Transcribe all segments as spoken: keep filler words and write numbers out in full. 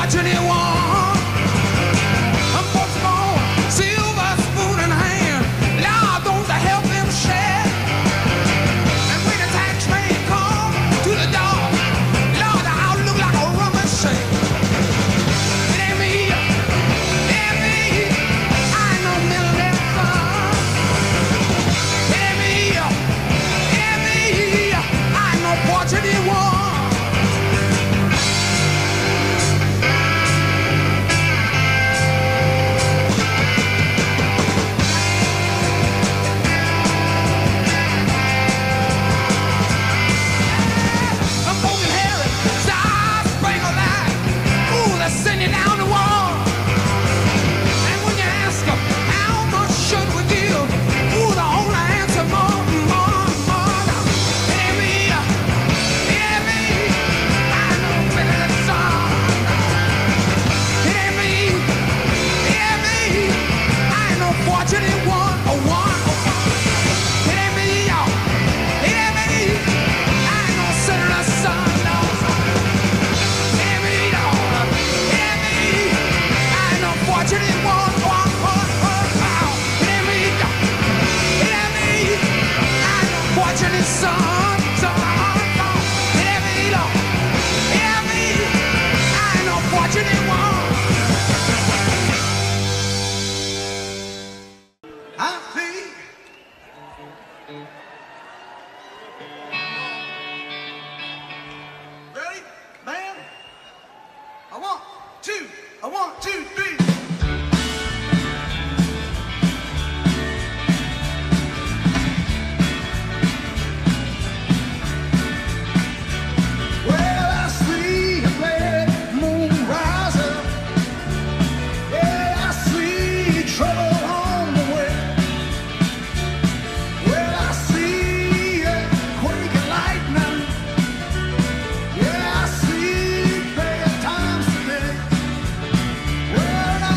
Well,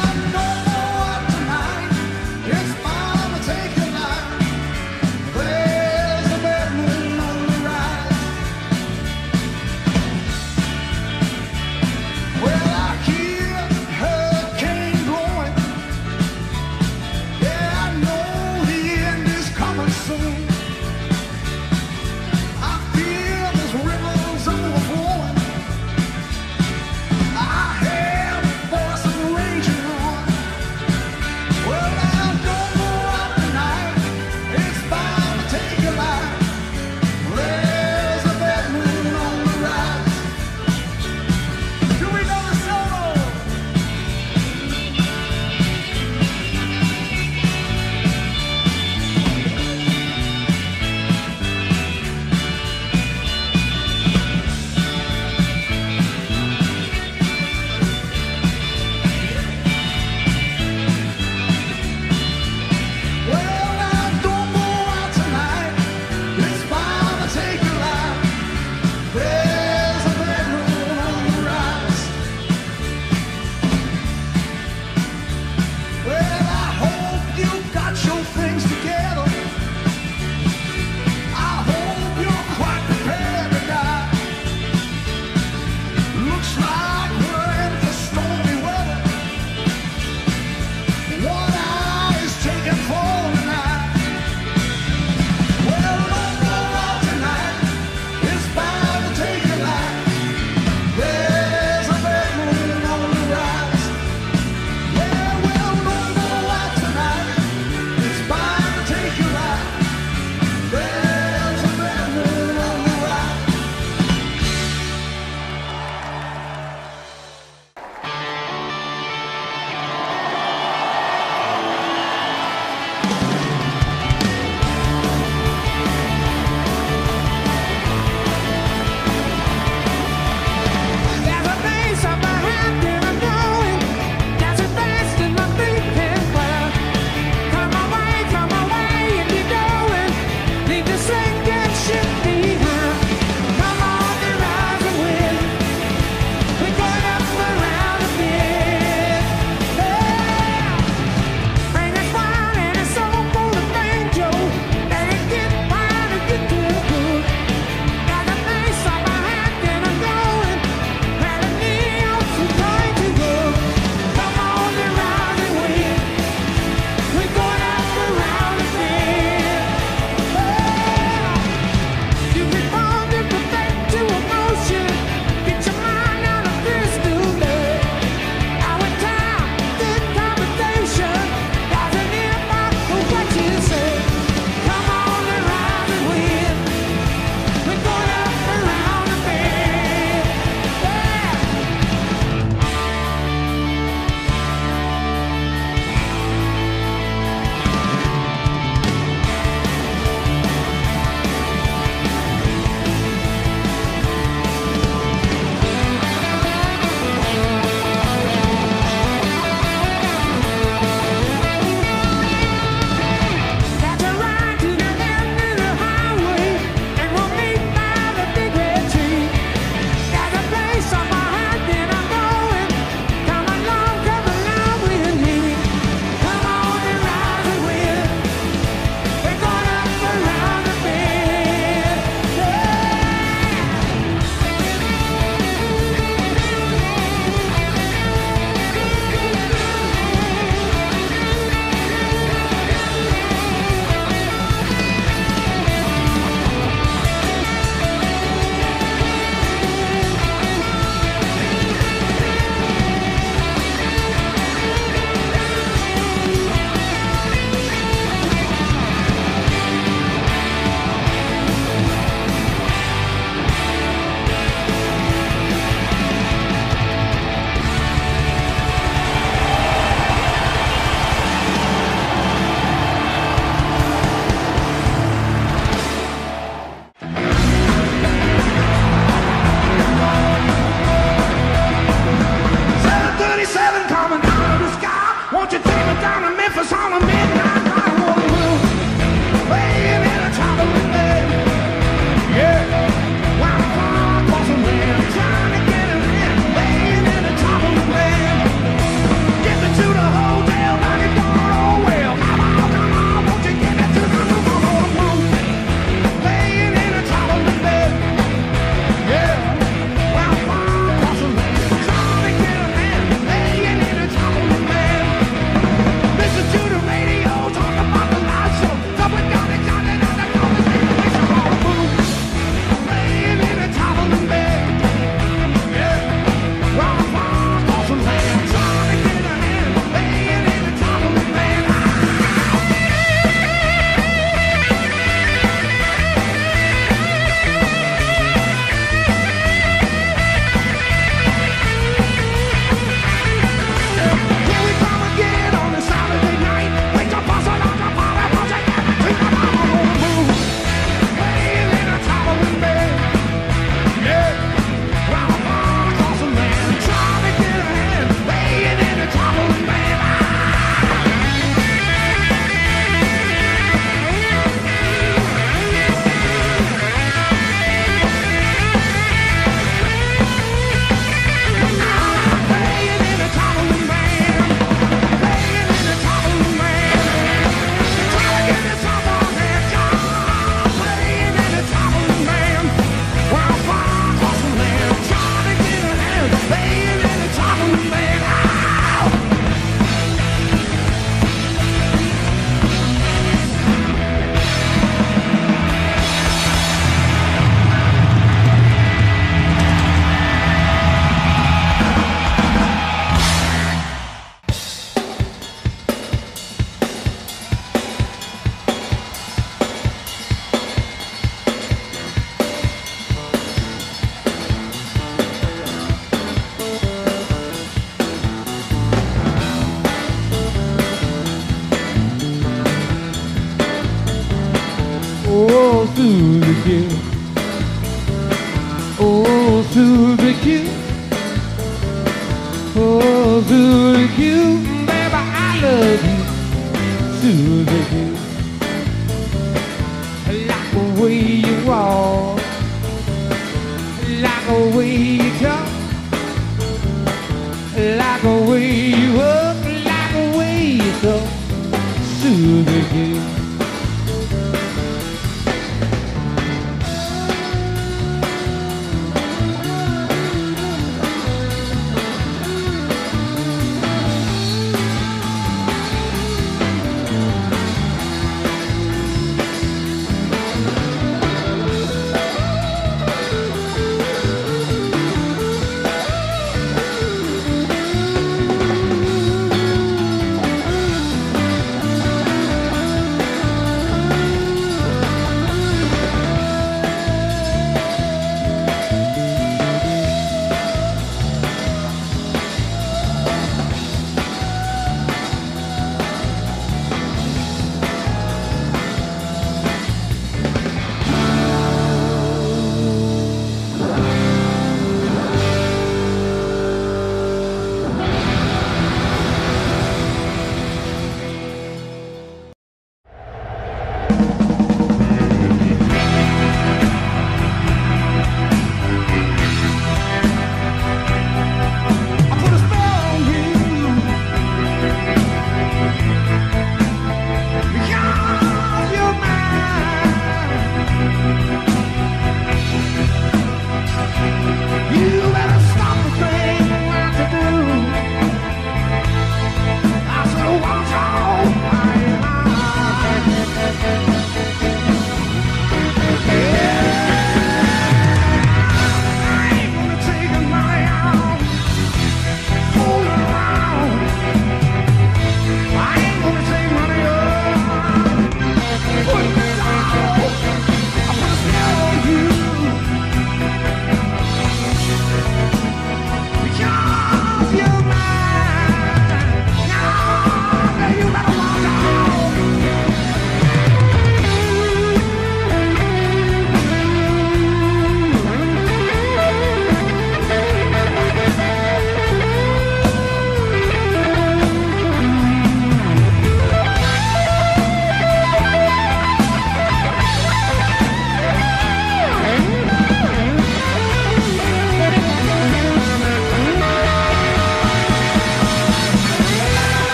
Susie Q, baby, I love you. Susie Q, like the way you walk, like the way you talk, like the way you walk, like the way you talk. Susie Q.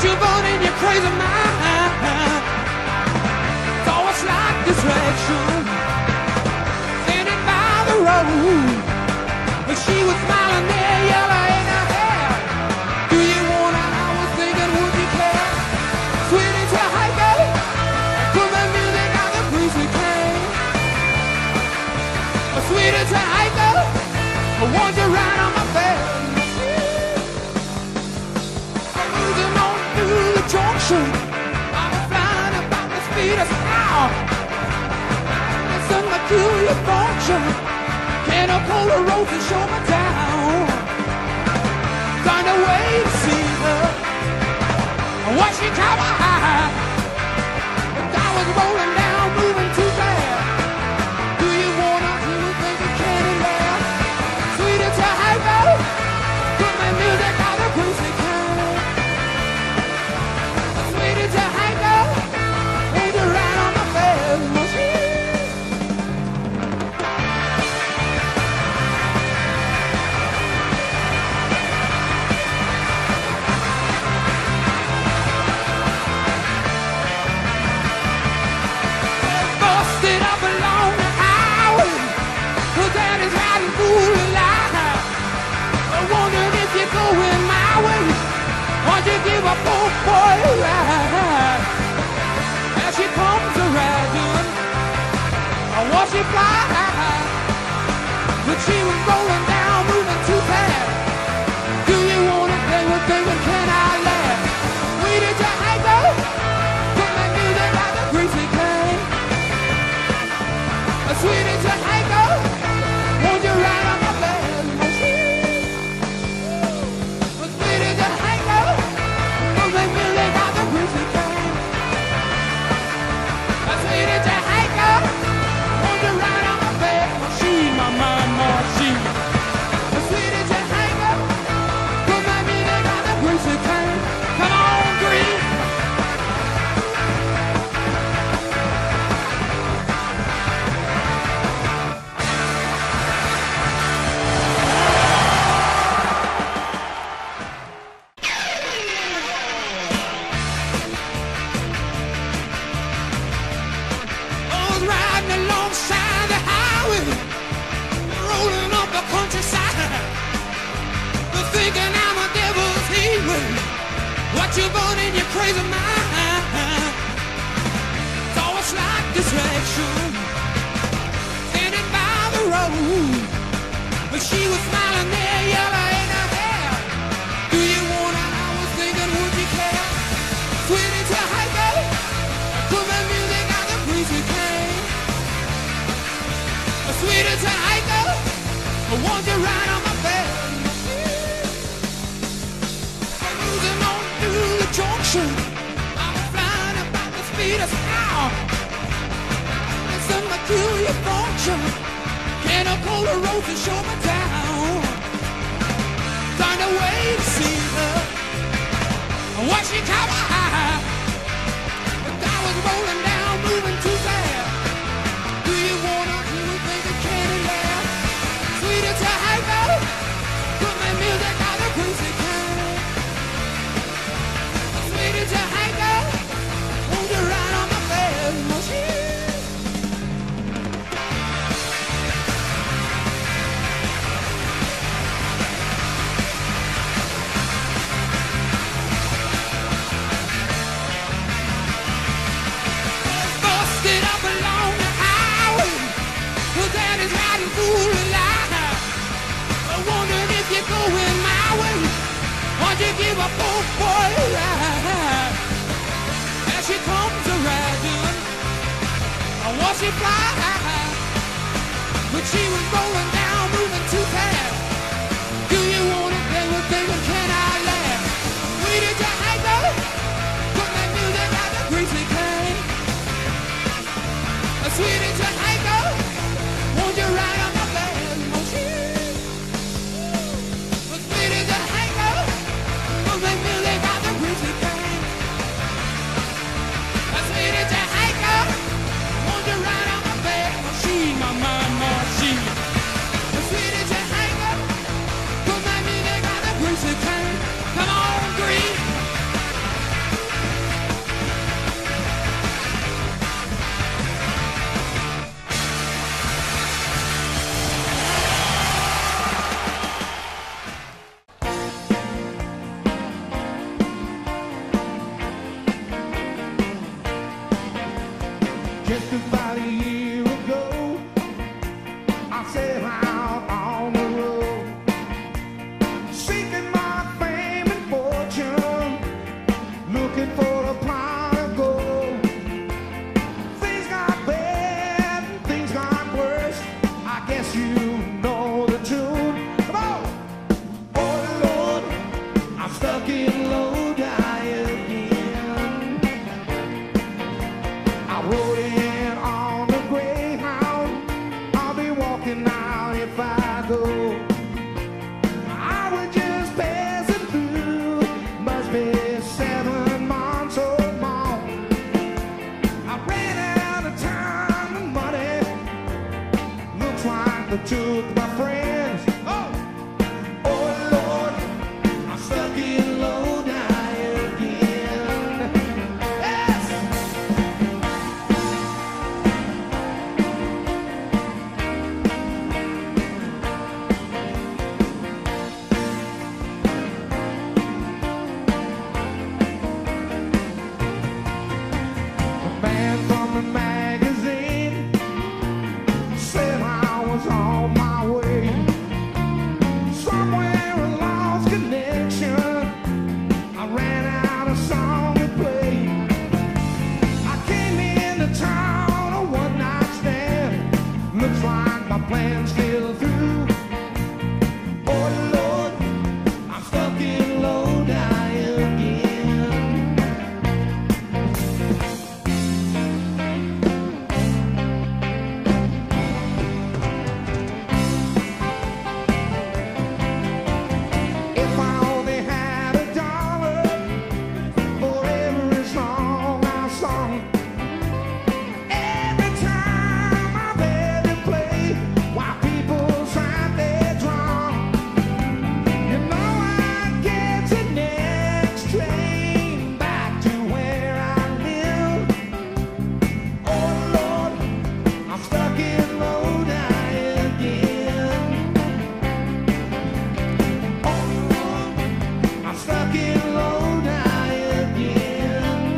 you're burning your crazy mind. It's always like distraction. Standing by the road, but she was smiling there, yellow in her hair. Do you wanna? I was thinking, would you care? Sweetie, to hiker, put the music on the breezy cane. Sweetie, to hiker, I want you right on my face. Junction. I'm flying about the speed of sound. It's a peculiar function. Can I pull the road to show me down? Find a way to see her. Watch she cover high. But I was rolling down, moving too fast. Do you wanna do you think it can and laugh? Sweet as a hypo. Put my music on the cruising can. It's a hiker, hold you right on my fast machine. Busted up along the highway, her daddy's riding fool alive. I wondered if you're going my way, why'd you give a poor boy a ride? As she comes around, I watch she fly high, but she was rolling down, moving too fast. Do you wanna play with things? Can I laugh? We did your hypo, put my music like a greasy cane. Sweet as your hypo, won't you ride on my fast machine? Sweet as your hypo, put my music like a greasy cane. Sweet as your hypo, won't you ride on my fast machine, my mama machine. Sweet as your hypo, put my music like a greasy cane. Come on, Green. Thinking I'm a devil's hero. What you burning your crazy mind? It's always like distraction. Standing by the road, but she was smiling there, yellow in her hair. Do you wanna? I was thinking, would you care? Sweet as a hypo, put my music on the breezy cane. Sweet as a hypo, I want you right on my bed. Junction. I'm flying about the speed of sound. It's a peculiar function. Can I pull the road to show me down? Find a way to see her. Watch she cover high. But I was rolling down, moving too fast. Do you wanna do you think it can and laugh? Sweet as a hypo, put my music on the cruising can. It's a hiker, won't you ride on my fast machine? Busted up along the highway, her daddy's riding fool alive. I wondered if you're going my way, why'd you give a poor boy a ride? As she comes around, I watch she fly high, but she was rolling down, moving too fast. Do you wanna play with things? Can I laugh? We did your hypo, put my music like a greasy cane. Sweet as your hypo, won't you ride on my fast machine? Sweet as your hypo, put my music like a greasy cane. Sweet as your hypo, won't you ride on my fast machine, my mama machine? myself out on the road, seeking my fame and fortune, looking for a pot of gold. Things got bad, things got worse. I guess you know the tune. Come on! Oh Lord, I'm stuck in Lodi again. I rode in on the Greyhound. I'll be walking out if I go. I was just passing through, must be seven months old more. I ran out of time and money. Looks like they took my friends. Oh, oh Lord, I'm stuck in Lodi again. Yes. A man from the magazine said I was on my way. Somewhere I lost connection. I ran out of song to play. I came into town a one night stand. Looks like my plans fell through. Oh Lord, I'm stuck in Lodi again. If I only had a dollar for every song I sung, every time I let it play, while people sang their drum, you know I'd catch the next train back to where I live. Oh Lord, I'm stuck in Lodi again. Oh Lord, I'm stuck in Lodi again.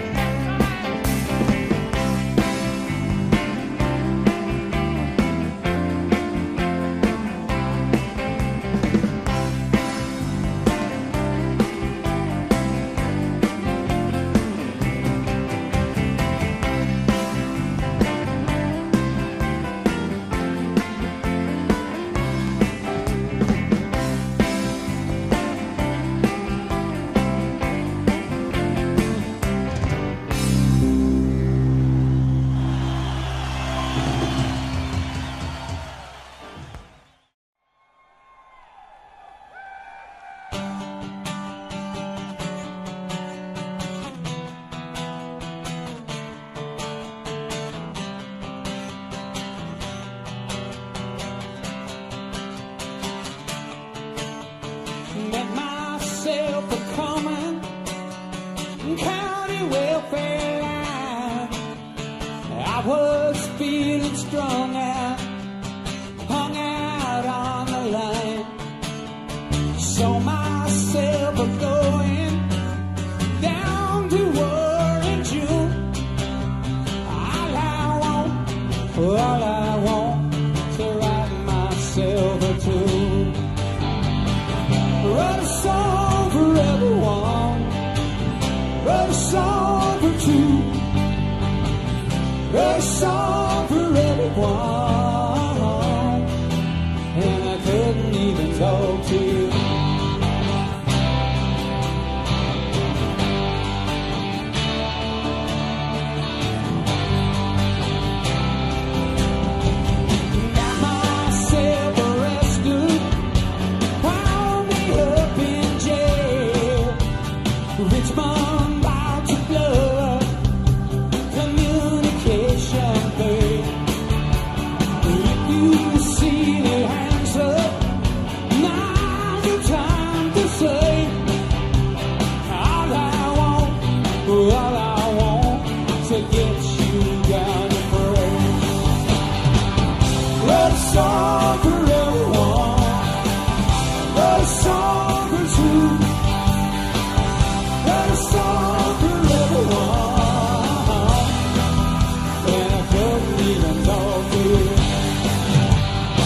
Met myself a coming county welfare line. I was feeling strung out, hung out on the line. Saw myself a going down to Warren June. All I want, all I want, to write myself a tune. Write a song for everyone, write a song for two, write a song for everyone, and I couldn't even talk to you. Got myself arrested, wound me up in jail. Richmond about to blood, communication failed. If you see the hands up, now's the time to say, all I want, all I want, to get you down to pray. Write a song for everyone, write a song for two, write a song for everyone, and I couldn't even talk to you.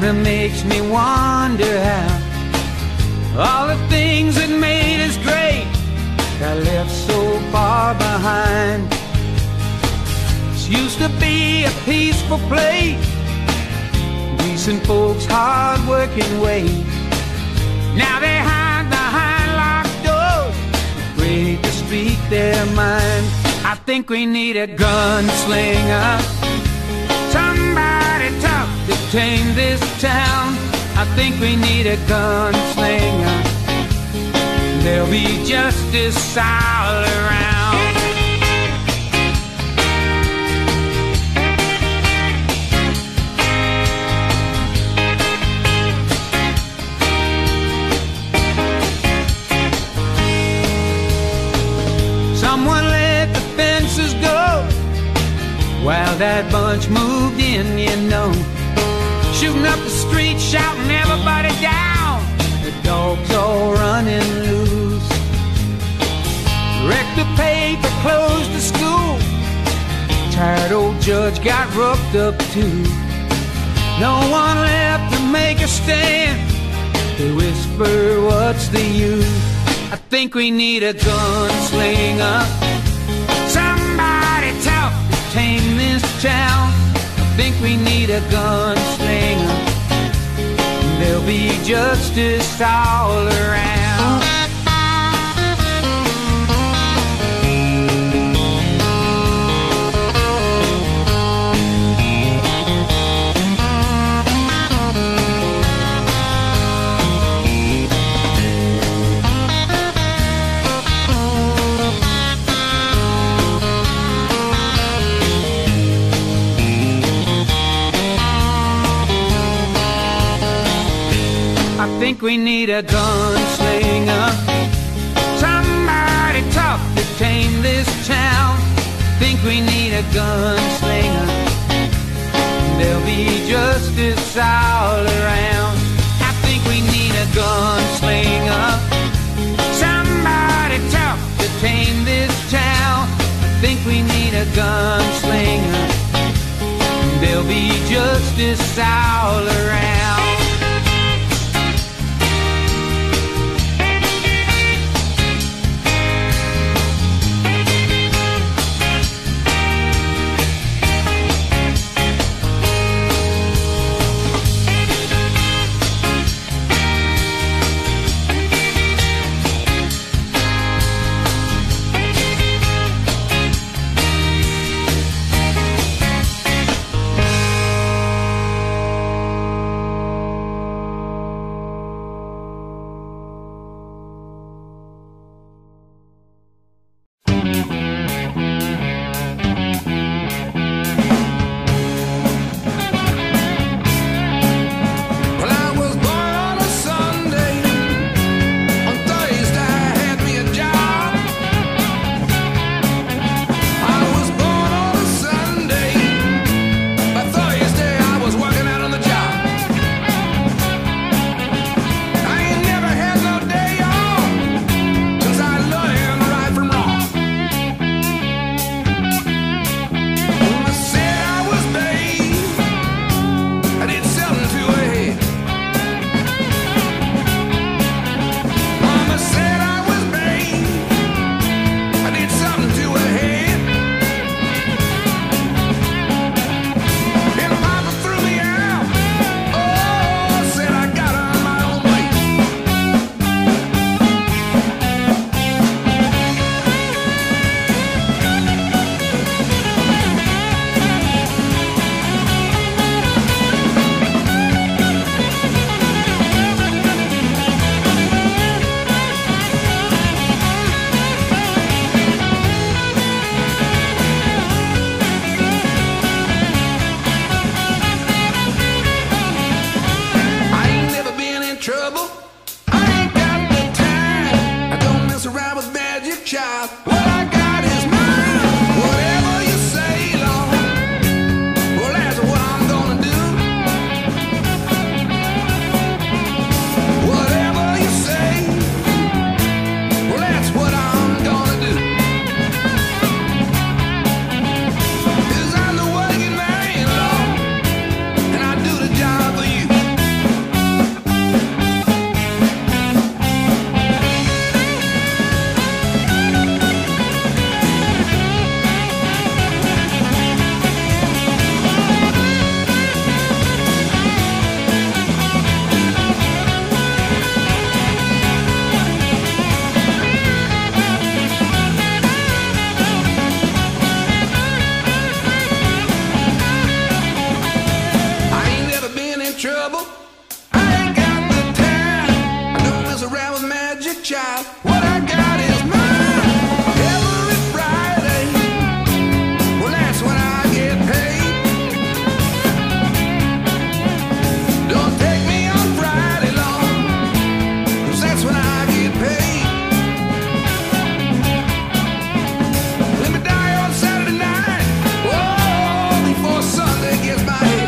Kinda makes me wonder how all the things that made us great got left so far behind. This used to be a peaceful place, decent folks, hard-working ways. Now they hide behind locked doors, afraid to speak their mind. I think we need a gunslinger, somebody tough to tame this town. I think we need a gunslinger, there'll be justice all around. Someone let the fences go while that bunch moved in, you know, shooting up the street, shouting everybody down. The dogs all running loose. Wrecked the paper, closed the school. Tired old judge got roughed up too. No one left to make a stand. They whisper, what's the use? I think we need a gunslinger, somebody tough to tame this town. I think we need a gunslinger, there'll be justice all around. I think we need a gunslinger, somebody tough to tame this town. I think we need a gunslinger, there'll be justice all around. I think we need a gunslinger, somebody tough to tame this town. I think we need a gunslinger, there'll be justice all around. make trouble. I ain't got the time. I don't mess around with Magic Child. What I got is mine. Every Friday, well, that's when I get paid. Don't take me on Friday long, 'cause that's when I get paid. Let me die on Saturday night, oh, before Sunday gets my head.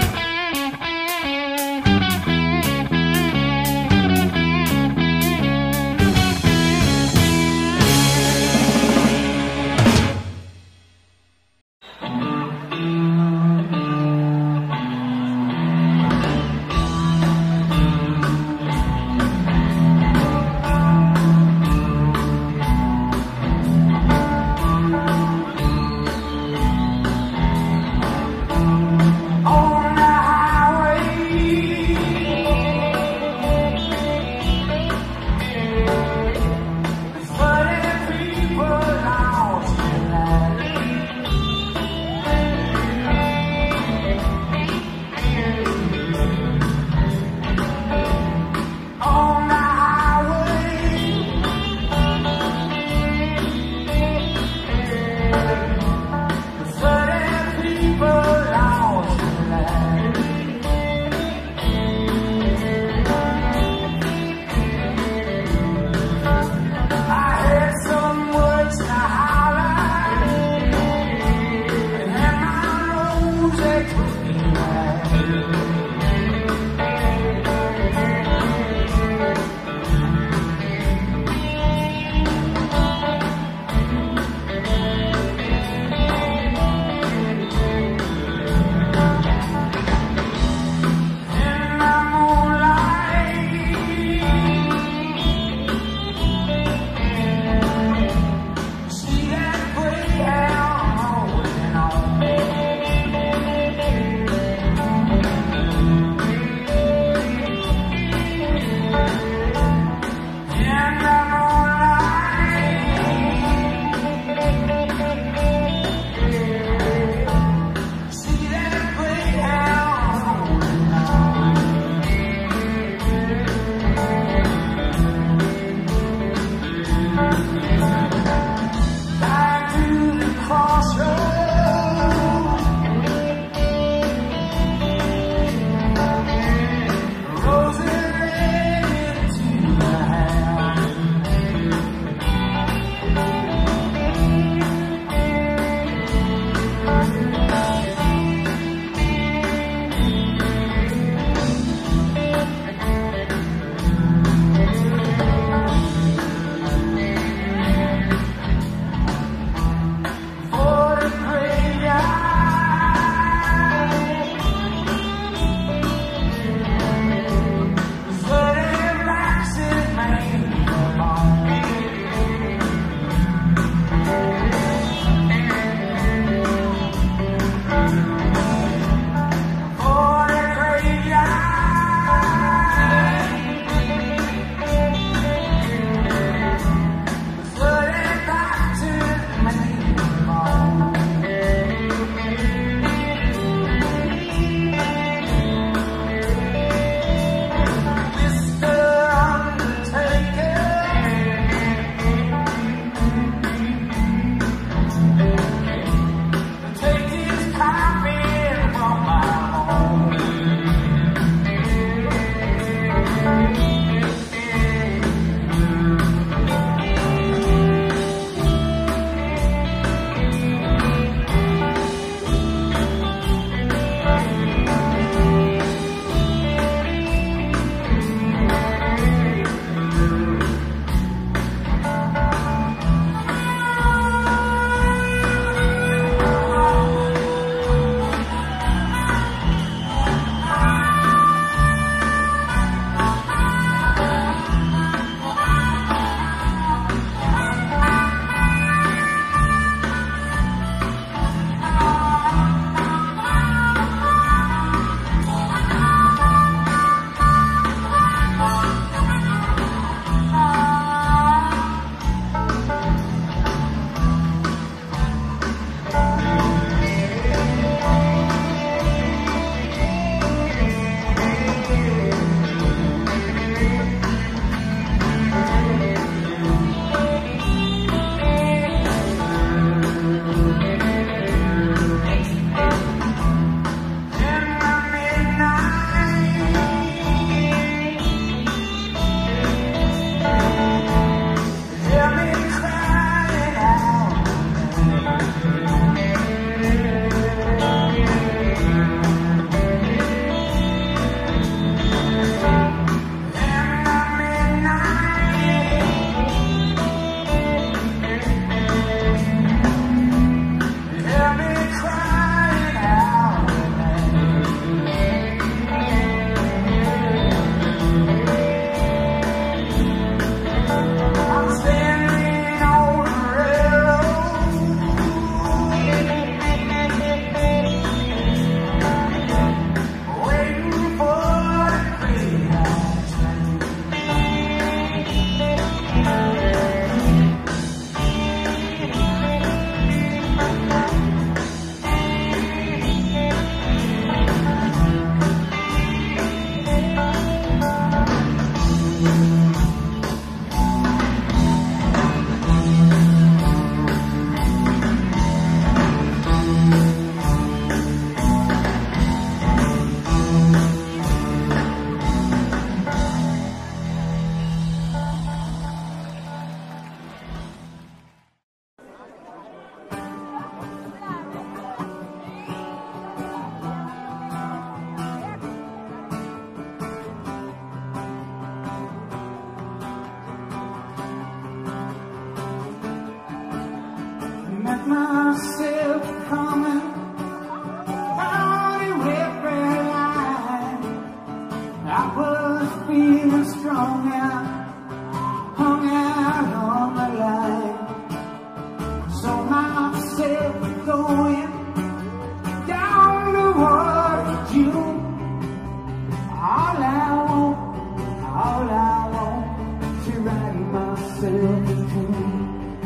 myself coming out in every line. I was feeling strong out, hung out on the line. So myself going down towards June. All I want, all I want, to write myself a tune.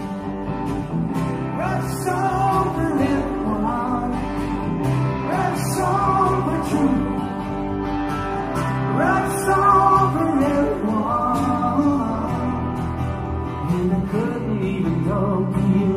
Write a song for everyone, write a song for truth, write a song for everyone, and I couldn't even go to you.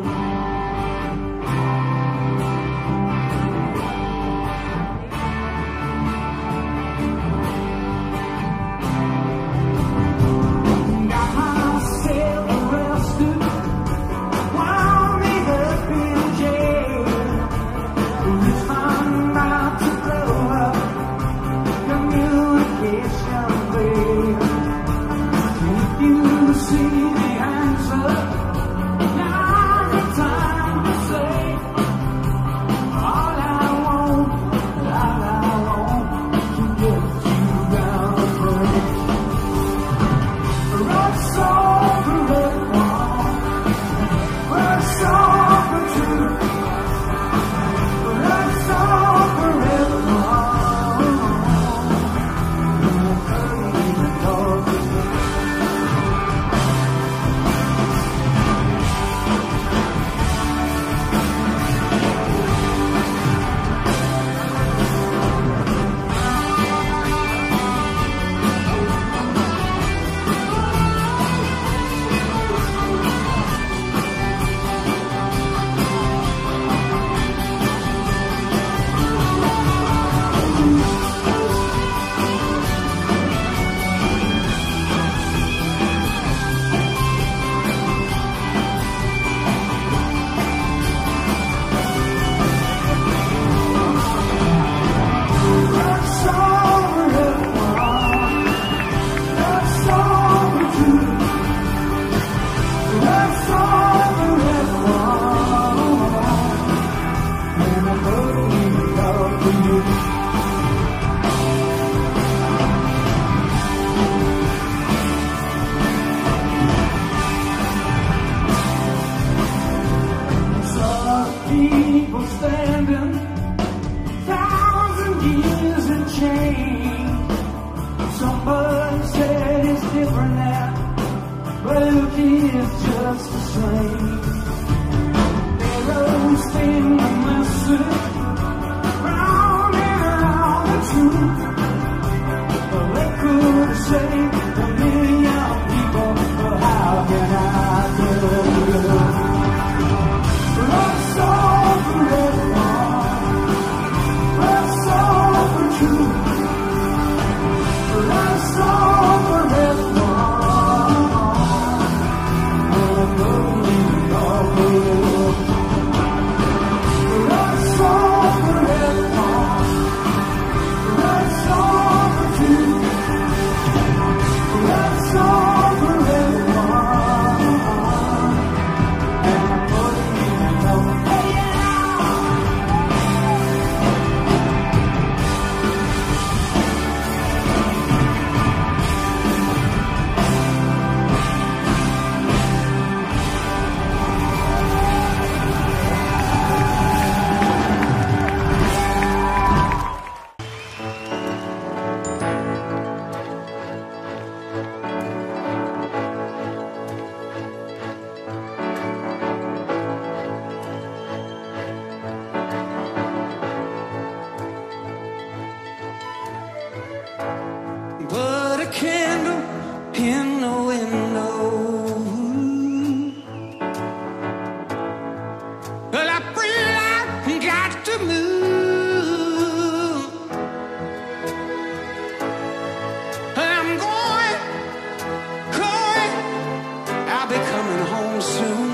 People standing thousand years in change. Somebody said it's different now, but look, it's just the same. They're spin the message round and around the truth. But they could have saved a million people, but how can I do it? Love song for everyone, love song for truth, love song for everyone, and I'm going all the way. Love song for everyone, love song for truth, love song for everyone, and I'm going all the way. Put a candle in the window. Well, I feel like I got to move. I'm going, going, I'll be coming home soon.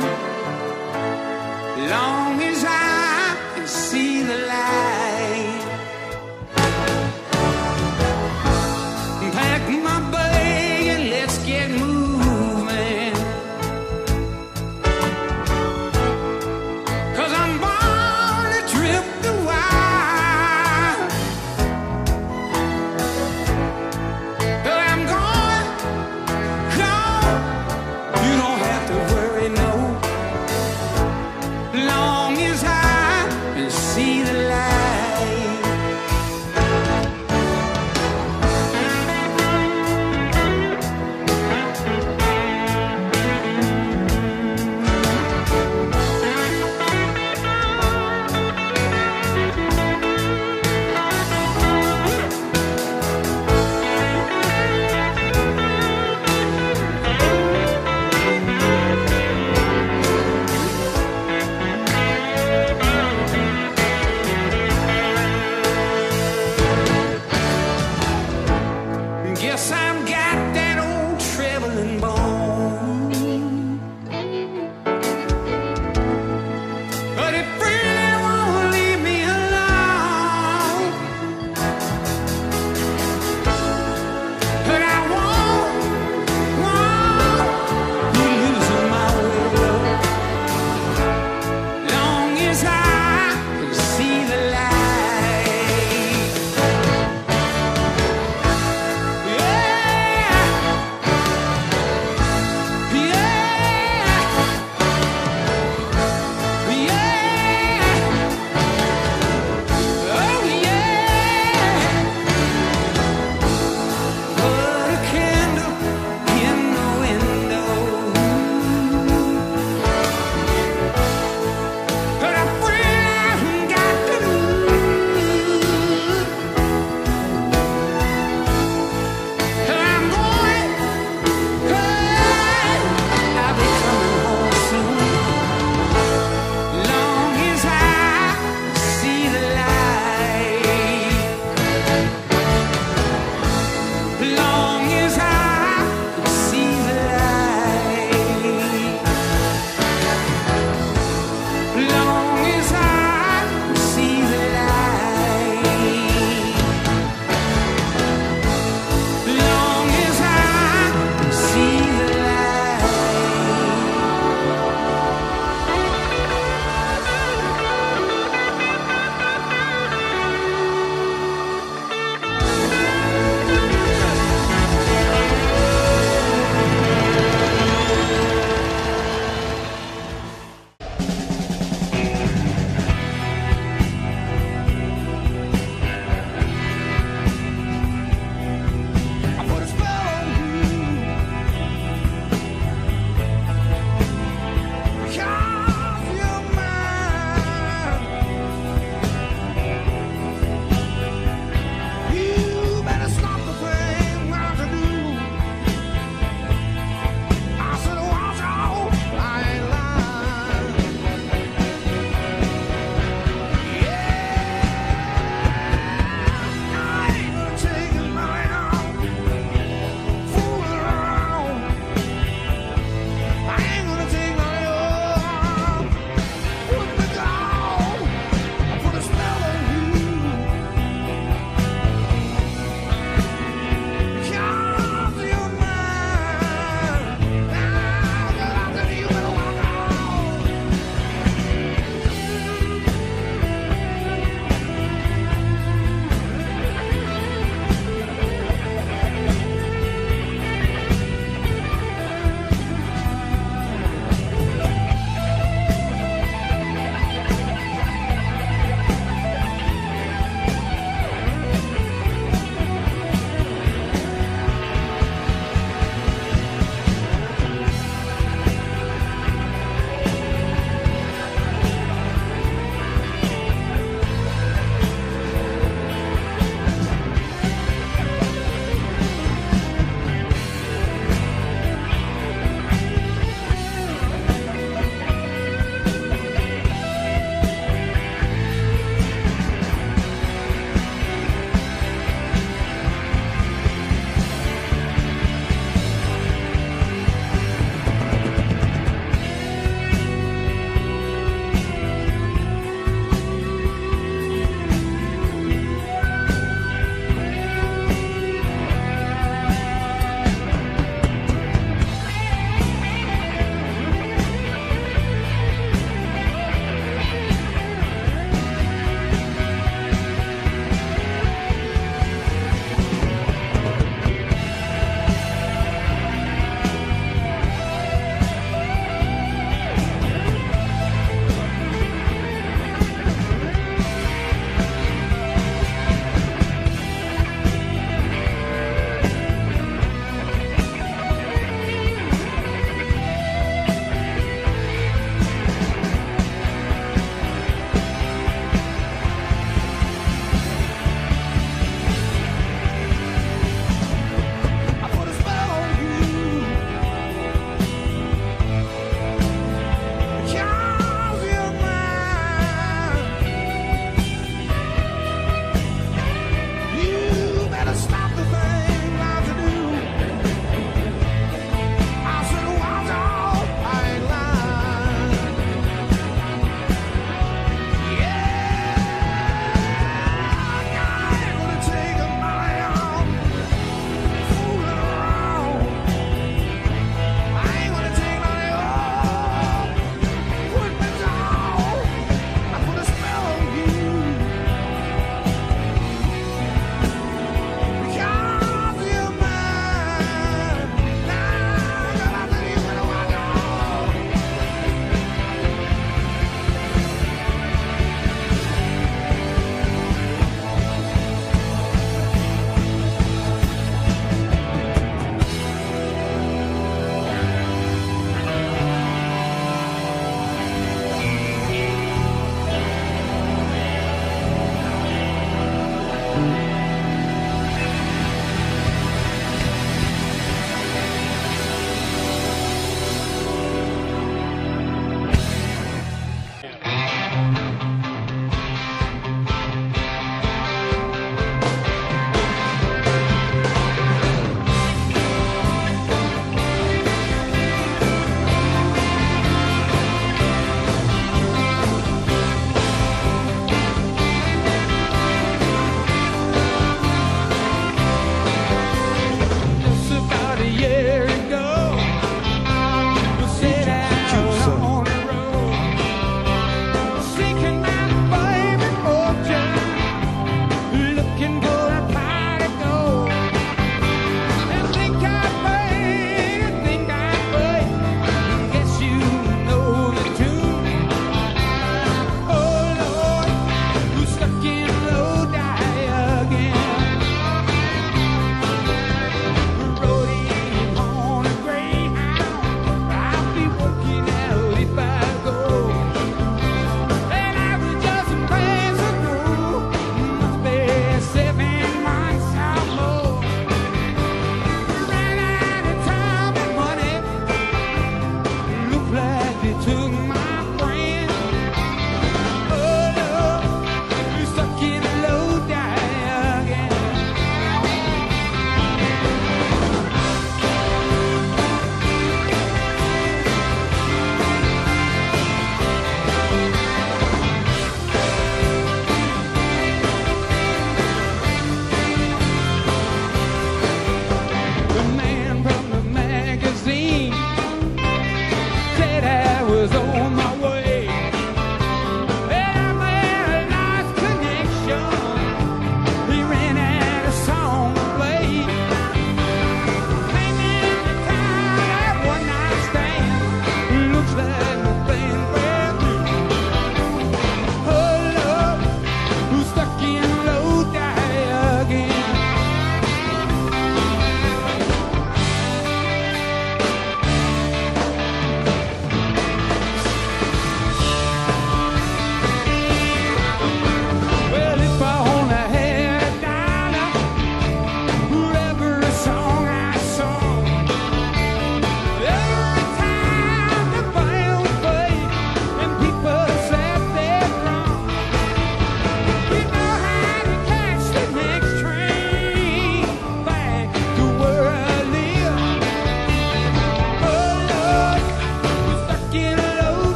Long as I can see the light. Pack my bag and let's get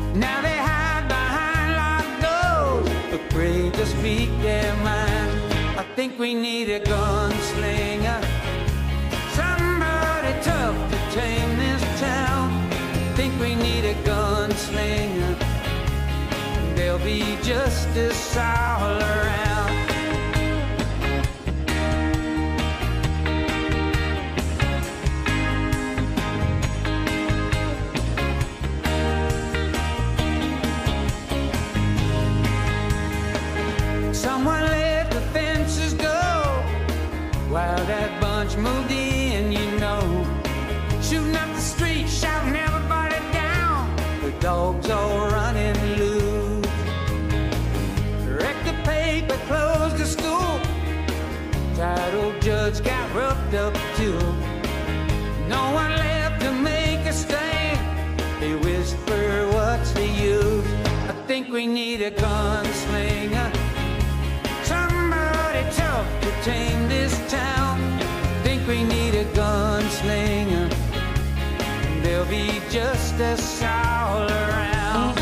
Now they hide behind locked doors, afraid to speak their mind. I think we need a gunslinger, somebody tough to tame this town. I think we need a gunslinger, there'll be justice all around. Someone let the fences go while that bunch moved in, you know, shooting up the street, shouting everybody down. The dogs all running loose. Wrecked the paper, closed the school. Tired old judge got roughed up too. No one left to make a stand. They whisper, what's the use? I think we need a gunslinger, somebody tough to tame this town. Think we need a gunslinger, there'll be justice all around.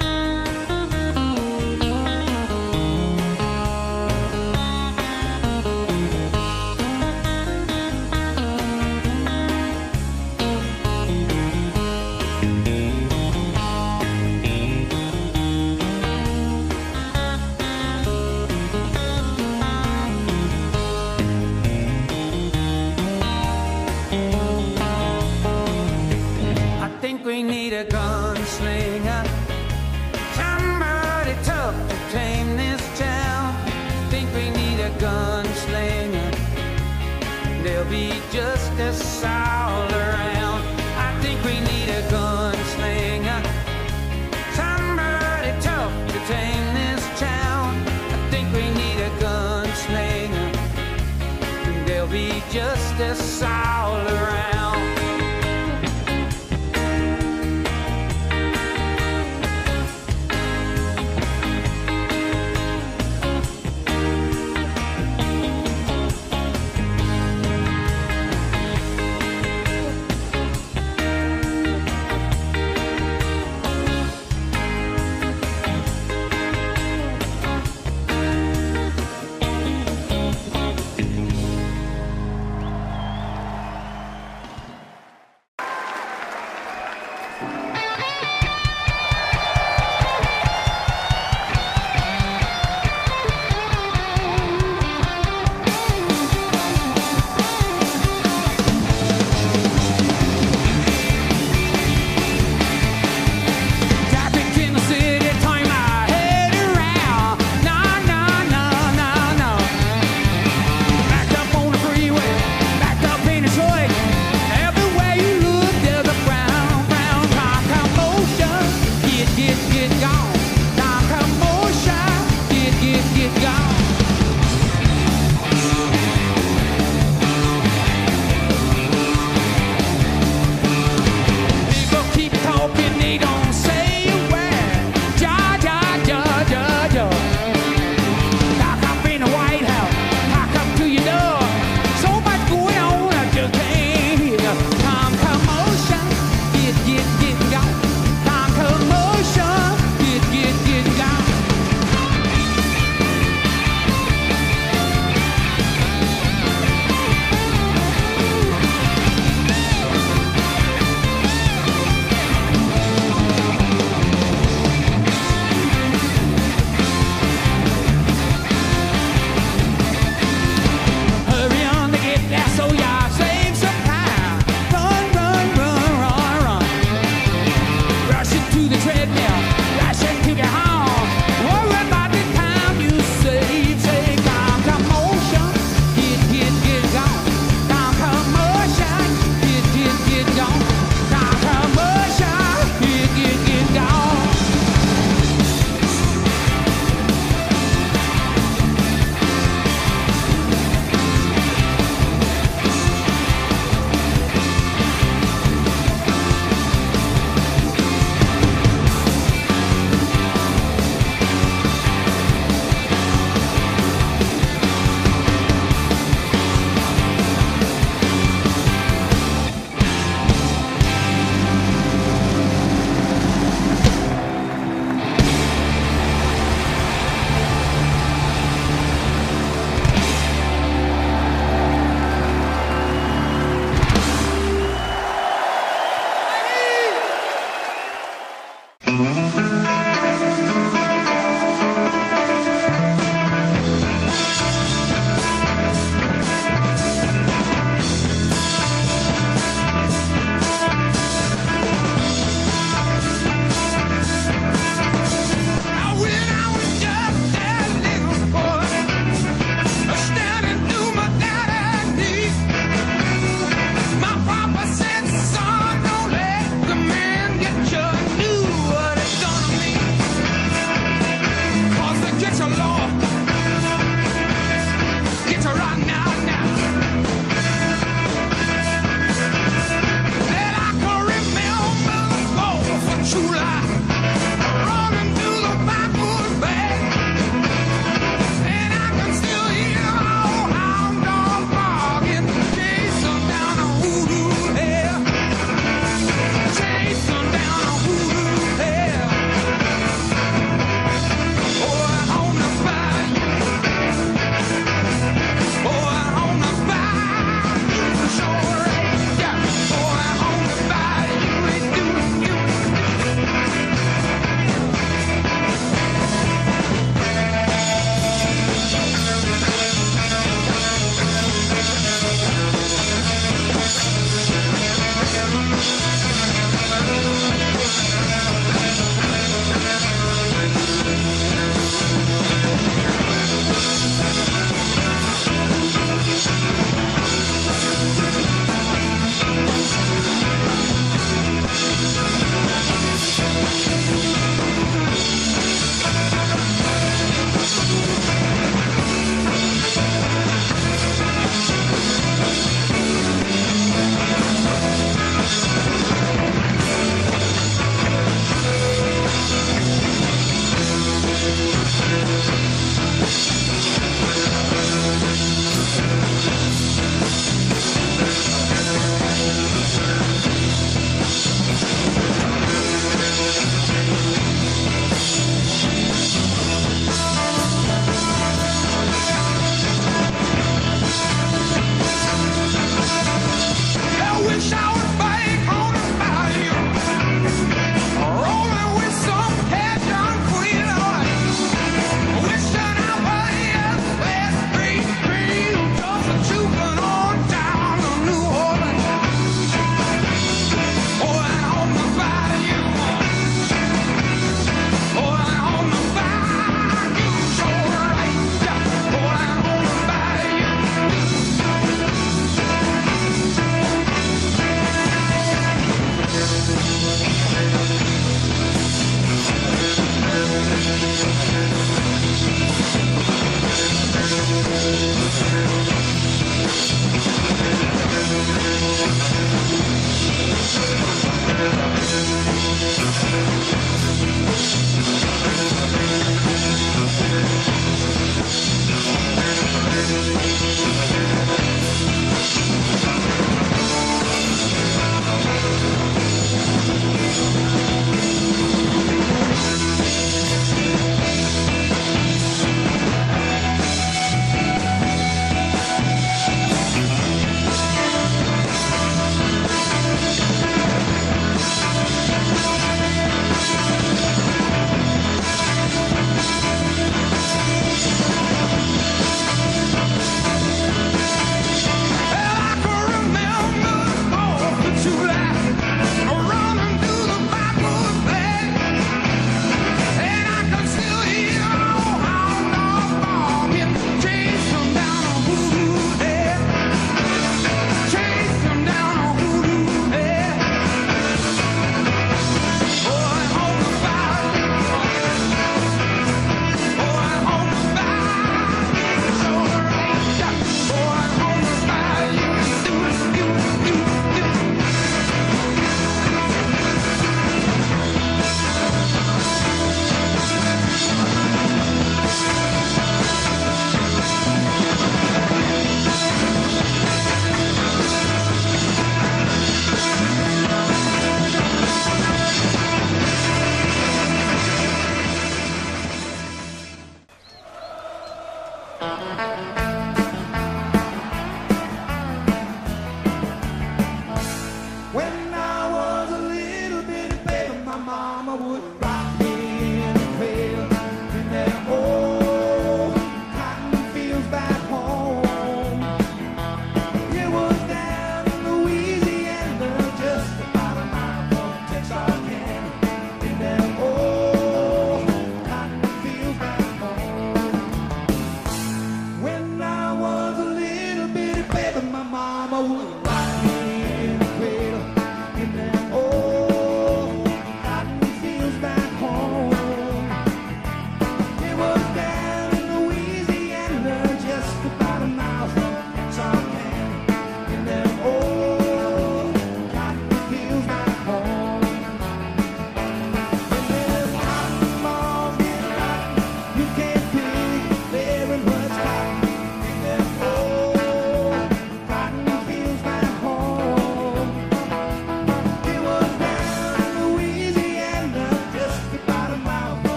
We need a gunslinger, somebody tough to tame this town. Think we need a gunslinger, there'll be justice all around. I think we need a gunslinger, somebody tough to tame this town. I think we need a gunslinger, there'll be justice all around.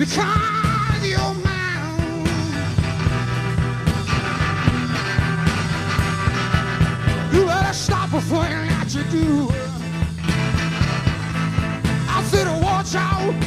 because you're mine. You better stop before you let you do. I said watch out.